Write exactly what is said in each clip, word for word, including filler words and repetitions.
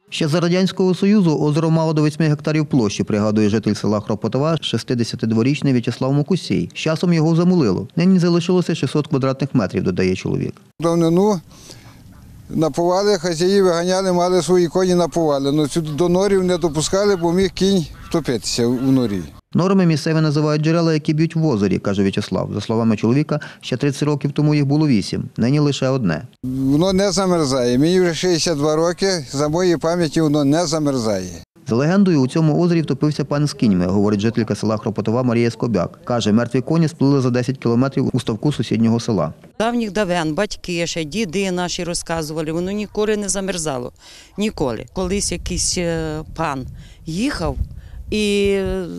Ще за Радянського Союзу озеро мало до восьми гектарів площі, пригадує житель села Хропотова, шістдесятидворічний В'ячеслав Мокусій. З часом його замулило. Нині залишилося шістсот квадратних метрів, додає чоловік. Давнину напували, хазяї виганяли, мали свої коні напували. Но сюди до норів не допускали, бо міг кінь втопитися в норі. Норами місцеві називають джерела, які б'ють в озері, каже В'ячеслав. За словами чоловіка, ще тридцять років тому їх було вісім, нині лише одне. Воно не замерзає. Мені вже шістдесят два роки, за моєю пам'яті воно не замерзає. За легендою, у цьому озері втопився пан з кіньми, говорить жителька села Хропотова Марія Скобяк. Каже, мертві коні сплили за десять кілометрів у ставку сусіднього села. Давніх давен, батьки ще, діди наші розказували, воно ніколи не замерзало. Ніколи. Колись якийсь пан їхав і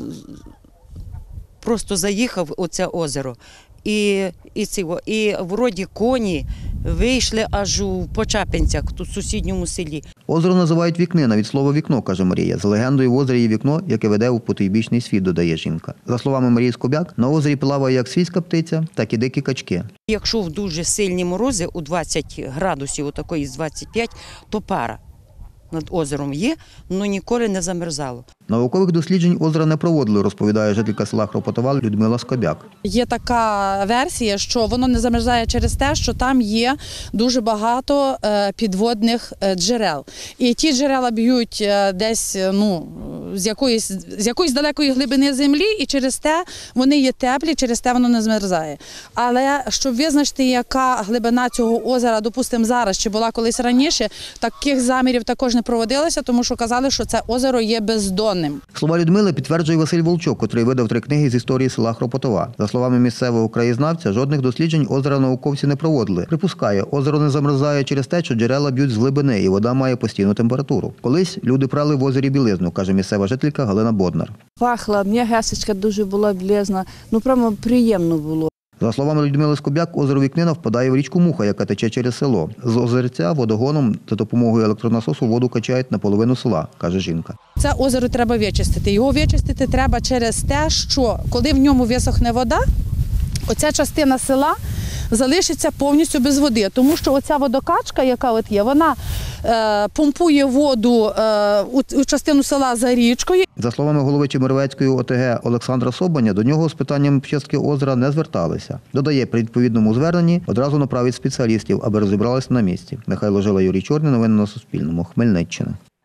просто заїхав у це озеро. І, і, цього, і вроді коні вийшли аж у Почапинцях, тут в сусідньому селі. Озеро називають Вікнина, від слова «вікно», каже Марія. За легендою, в озері є вікно, яке веде у потойбічний світ, додає жінка. За словами Марії Скобяк, на озері плаває як свійська птиця, так і дикі качки. Якщо в дуже сильні морози, у двадцять градусів, отакої з двадцять п'ять, то пара над озером є, але ніколи не замерзало. Наукових досліджень озера не проводили, розповідає жителька села Хропотова Людмила Скобяк. Є така версія, що воно не замерзає через те, що там є дуже багато підводних джерел. І ті джерела б'ють десь ну, з, якоїсь, з якоїсь далекої глибини землі, і через те вони є теплі, через те воно не замерзає. Але щоб визначити, яка глибина цього озера, допустимо, зараз, чи була колись раніше, таких замірів також не проводилося, тому що казали, що це озеро є бездонним. Слова Людмили підтверджує Василь Волчок, котрий видав три книги з історії села Хропотова. За словами місцевого краєзнавця, жодних досліджень озера науковці не проводили. Припускає, озеро не замерзає через те, що джерела б'ють з глибини і вода має постійну температуру. Колись люди прали в озері білизну, каже місцева жителька Галина Боднар. Пахла, м'ягесечка дуже була білизна, ну прямо приємно було. За словами Людмили Скобяк, озеро Вікнина впадає в річку Муха, яка тече через село. З озерця водогоном за допомогою електронасосу воду качають на половину села, каже жінка. Це озеро треба вичистити. Його вичистити треба через те, що коли в ньому висохне вода, оця частина села залишиться повністю без води, тому що оця водокачка, яка от є, вона е, помпує воду е, у, у частину села за річкою. За словами голови Чемеровецької О Те Ге Олександра Собаня, до нього з питанням чистки озера не зверталися. Додає, при відповідному зверненні одразу направить спеціалістів, аби розібралися на місці. Михайло Жила, Юрій Чорний. Новини на Суспільному. Хмельниччина.